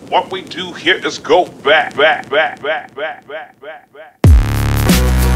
What we do here is go back, back, back, back, back, back, back, back.